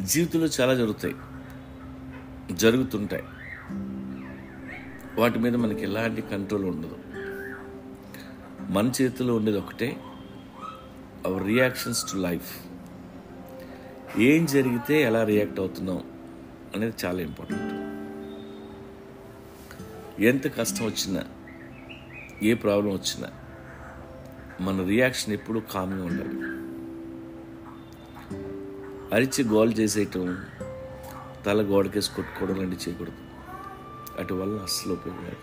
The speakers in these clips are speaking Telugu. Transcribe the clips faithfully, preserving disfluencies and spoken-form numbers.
జీవితంలో చాలా జరుగుతాయి, జరుగుతుంటాయి. వాటి మీద మనకి ఎలాంటి కంట్రోల్ ఉండదు. మన చేతిలో ఉండేది ఒకటే, అవర్ రియాక్షన్స్ టు లైఫ్. ఏం జరిగితే ఎలా రియాక్ట్ అవుతున్నాం అనేది చాలా ఇంపార్టెంట్. ఎంత కష్టం వచ్చినా, ఏ ప్రాబ్లం వచ్చినా మన రియాక్షన్ ఎప్పుడూ కామ్గా ఉండాలి. అరిచి గోల్ చేసేయటం, తల గోడకేసి కొట్టుకోవడం లాంటివి చేయకూడదు. అటు వల్ల అస్సలు ఉపయోగపడదు.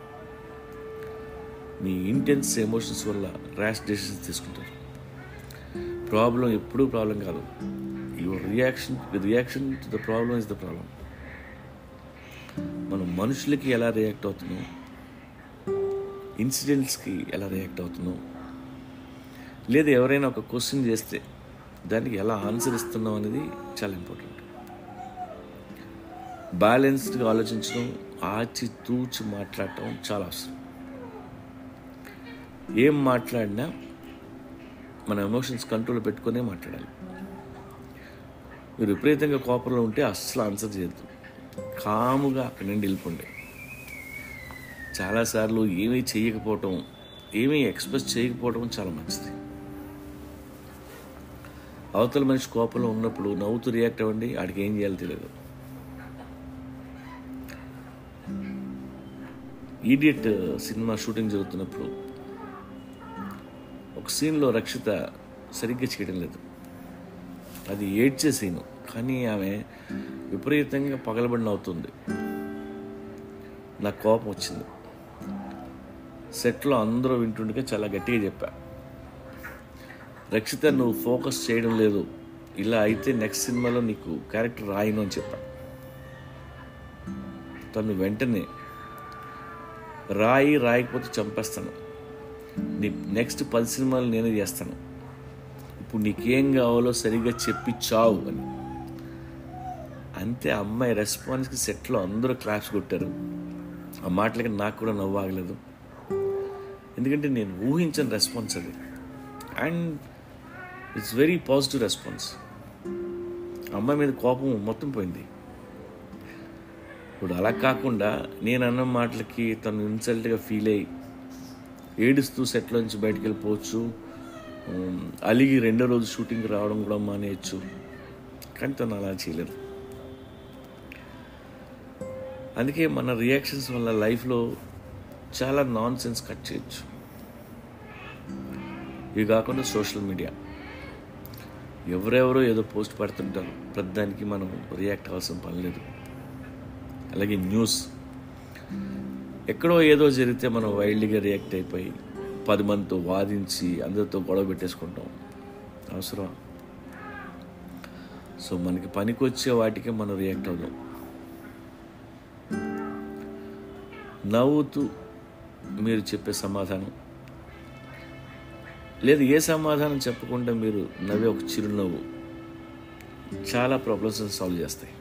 మీ ఇంటెన్స్ ఎమోషన్స్ వల్ల ర్యాష్ డెసిషన్స్ తీసుకుంటారు. ప్రాబ్లం ఎప్పుడూ ప్రాబ్లం కాదు. Your reaction reaction to the problem is the problem. మనం మనుషులకి ఎలా రియాక్ట్ అవుతున్నాం, ఇన్సిడెంట్స్కి ఎలా రియాక్ట్ అవుతున్నాం, లేదా ఎవరైనా ఒక క్వశ్చన్ చేస్తే దానికి ఎలా ఆన్సర్ ఇస్తున్నాం అనేది చాలా ఇంపార్టెంట్. బ్యాలెన్స్డ్గా ఆలోచించడం, ఆచి తూచి మాట్లాడటం చాలా అవసరం. ఏం మాట్లాడినా మన ఎమోషన్స్ కంట్రోల్ పెట్టుకునే మాట్లాడాలి. మీరు విపరీతంగా కోపంలో ఉంటే అస్సలు ఆన్సర్ చేయొద్దు. కాముగా అక్కడి నుండి వెళ్ళిపోండి. చాలాసార్లు ఏమీ చేయకపోవటం, ఏమీ ఎక్స్ప్రెస్ చేయకపోవటం చాలా మంచిది. అవతల మనిషి కోపంలో ఉన్నప్పుడు నవ్వుతూ రియాక్ట్ అవ్వండి. ఆడికి ఏం చేయాలో తెలియదు. ఈడియట్ సినిమా షూటింగ్ జరుగుతున్నప్పుడు ఒక సీన్లో రక్షిత సరిగ్గా చేయడం లేదు. అది ఏడ్చే సీను, కానీ ఆమె విపరీతంగా పగలబడిన అవుతుంది. నాకు కోపం వచ్చింది. సెట్లో అందరూ వింటుండగా చాలా గట్టిగా చెప్పా, రక్షిత నువ్వు ఫోకస్ చేయడం లేదు, ఇలా అయితే నెక్స్ట్ సినిమాలో నీకు క్యారెక్టర్ రాయను అని చెప్పా. తను వెంటనే రాయి రాయకపోతే చంపేస్తాను, నీ నెక్స్ట్ పది సినిమాలు నేనే చేస్తాను, ఇప్పుడు నీకేం కావాలో సరిగ్గా చెప్పి చావు అని. అంతే. అమ్మాయి రెస్పాన్స్కి సెట్లో అందరూ క్లాప్స్ కొట్టారు. ఆ మాటలకి నాకు కూడా నవ్వు ఆగలేదు. ఎందుకంటే నేను ఊహించిన రెస్పాన్స్ అది. And it's very positive response. అమ్మాయి మీద కోపం మొత్తం పోయింది. ఇప్పుడు అలా కాకుండా నేను అన్న మాటలకి తను ఇన్సల్ట్గా ఫీల్ అయ్యి ఏడుస్తూ సెట్లోంచి బయటికి వెళ్ళిపోవచ్చు, అలిగి రెండో రోజు షూటింగ్కి రావడం కూడా మానేయచ్చు. కానీ తను అలా చేయలేదు. అందుకే మన రియాక్షన్స్ వల్ల లైఫ్లో చాలా నాన్ సెన్స్ కట్ చేయొచ్చు. ఇవి కాకుండా సోషల్ మీడియా, ఎవరెవరో ఏదో పోస్ట్ పెడుతుంటారు, ప్రతిదానికి మనం రియాక్ట్ అవ్వాల్సిన పని లేదు. అలాగే న్యూస్, ఎక్కడో ఏదో జరిగితే మనం వైల్డ్గా రియాక్ట్ అయిపోయి పది మందితో వాదించి అందరితో గొడవ పెట్టేసుకుంటాం. అవసరం? సో మనకి పనికి వచ్చే వాటికే మనం రియాక్ట్ అవుదాం. నవ్వుతూ మీరు చెప్పే సమాధానం, లేదు ఏ సమాధానం చెప్పకుండా మీరు నవ్వే ఒక చిరునవ్వు చాలా ప్రాబ్లమ్స్ సాల్వ్ చేస్తాయి.